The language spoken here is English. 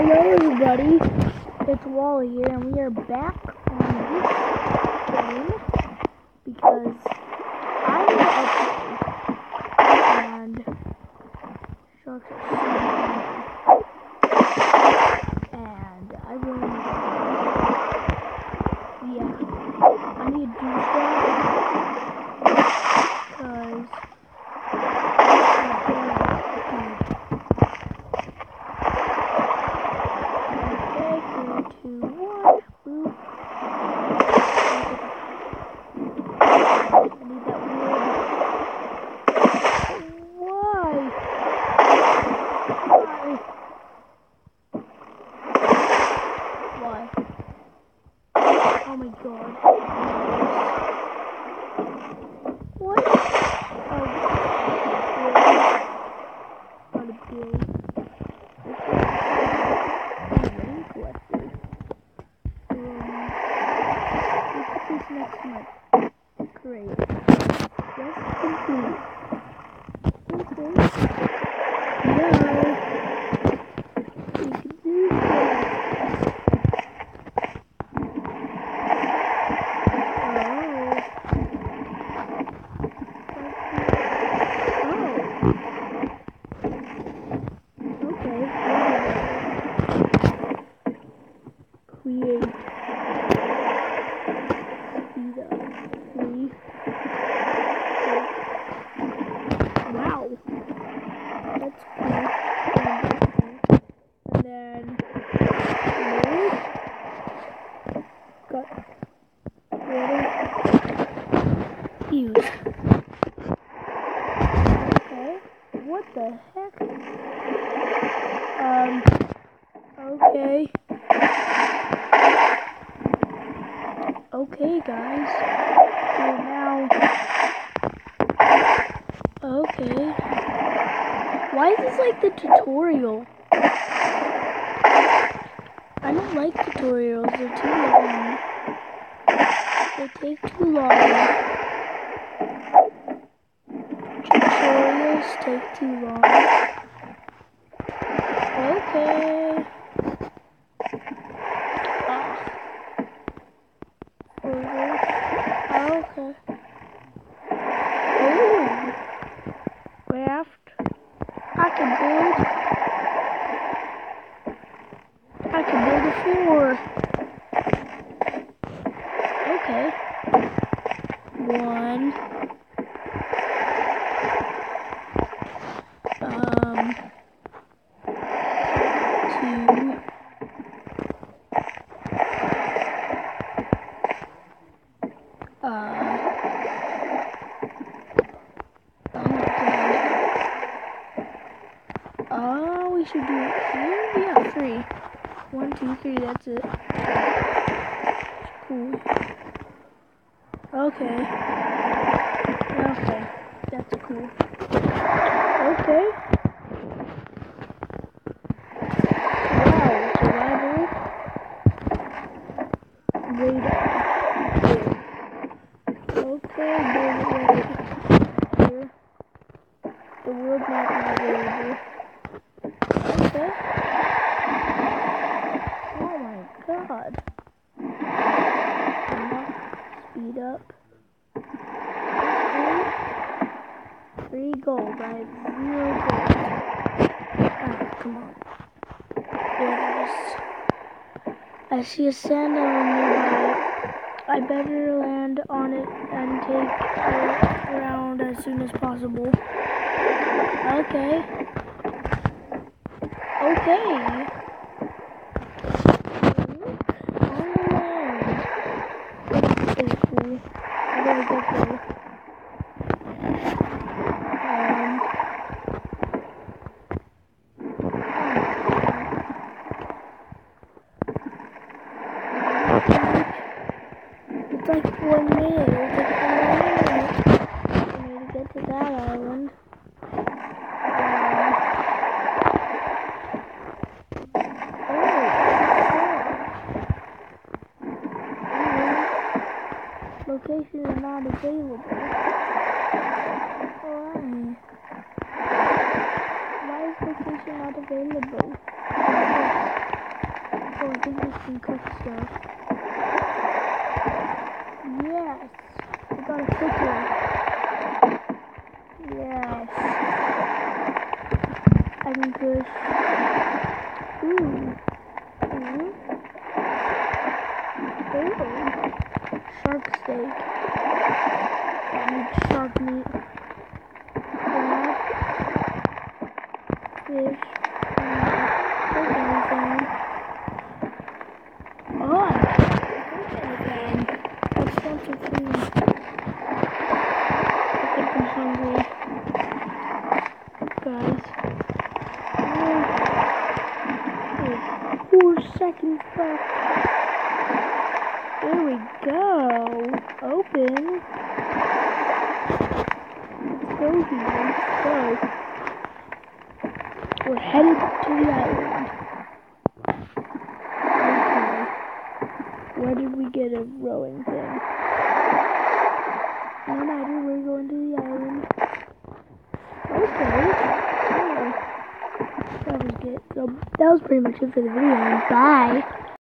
Hello everybody, it's Wally here, and we are back on this game because I need to upgrade, and sharks are super and I really need to, yeah, I need to do stuff because oh my god. What? Oh, not a bill. Rain collector. Let's put this next to my crate. Yes, complete. Okay. Now, we can do that. Create speed up 3. Wow, that's cool. And then got water use. Okay, what the heck? Okay. Okay, guys. We're now. Okay. Why is this like the tutorial? I don't like tutorials. They're too long. They take too long. Tutorials take too long. Okay. Okay. Oh, raft. I can build a 4. Okay. 1. 2. We should do it here? Yeah, 3. 1, 2, 3, that's it. Cool. Okay. Okay, that's cool. Okay. Wow, survival. Radar. Okay, build it right here. The world map is available. Okay. Oh my god. Speed up. 3 gold. I have 0 gold. Ah, come on. There's. I see a sand island nearby. I better land on it and take it around as soon as possible. Okay. Okay. This is cool. I gotta get there. It's like 1 minute. It'll take 1 minute for me to get to that island. Location is not available. Why is location not available? Oh, I think this can cook stuff. Yes! I got a cooker. Yes. I can cook. Ooh. Ooh. Shark steak. I need shark meat. Crab. Fish. Cook anything. Oh, I can cook anything. Let's want some food. I think I'm hungry. Guys. 4 seconds left. There we go. Open. Let's go here. So, we're headed to the island. Okay. Where did we get a rowing thing? No matter, we're going to the island. Okay. Oh. That was good. So, that was pretty much it for the video. Bye.